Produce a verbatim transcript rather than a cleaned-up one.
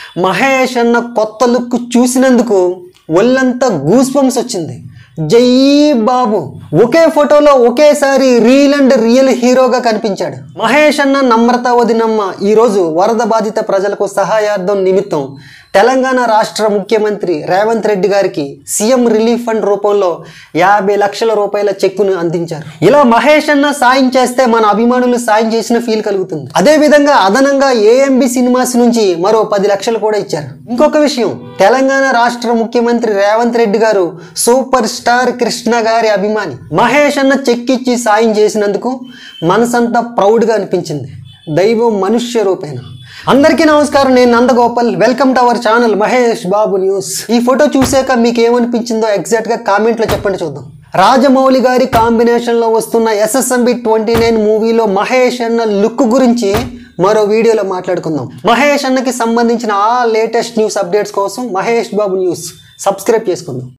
మహేష్ అన్న కొత్త లుక్ చూసినందుకు ఒళ్ళంతా గూస్ బంప్స్ వచ్చింది. జై బాబు. ఒకే ఫోటోలో ఒకేసారి రియల్ అండ్ రియల్ హీరోగా కనిపించాడు. మహేష్ అన్న నమ్రత వదినమ్మ ఈరోజు వరద బాధిత ప్రజలకు సహాయార్థం నిమిత్తం తెలంగాణ రాష్ట్ర ముఖ్యమంత్రి రేవంత్ రెడ్డి గారికి సీఎం రిలీఫ్ ఫండ్ రూపంలో యాభై లక్షల రూపాయల చెక్కును అందించారు. ఇలా మహేష్ అన్న సాయం చేస్తే మన అభిమానులు సాయం చేసిన ఫీల్ కలుగుతుంది. అదే విధంగా అదనంగా ఏఎంబి సినిమాస్ నుంచి మరో పది లక్షలు కూడా ఇచ్చారు. ఇంకొక విషయం, తెలంగాణ రాష్ట్ర ముఖ్యమంత్రి రేవంత్ రెడ్డి గారు సూపర్ స్టార్ కృష్ణ గారి అభిమాని. మహేష్ అన్న చెక్ ఇచ్చి సాయం చేసినందుకు మనసంతా ప్రౌడ్గా అనిపించింది. దైవం మనుష్య రూపేణ. అందరికీ నమస్కారం, నేను Nandagopal. Welcome to our channel Mahesh Babu news. ఈ ఫోటో చూసాక మీకు ఏమనిపించిందో ఎగ్జాక్ట్గా కామెంట్లో చెప్పండి చూద్దాం. రాజమౌళి గారి కాంబినేషన్లో వస్తున్న ఎస్ఎస్ఎంబి ట్వంటీ నైన్ మూవీలో మహేష్ అన్న లుక్ గురించి మరో వీడియోలో మాట్లాడుకుందాం. మహేష్ అన్నకి సంబంధించిన ఆ లేటెస్ట్ న్యూస్ అప్డేట్స్ కోసం మహేష్ బాబు న్యూస్ సబ్స్క్రైబ్ చేసుకుందాం.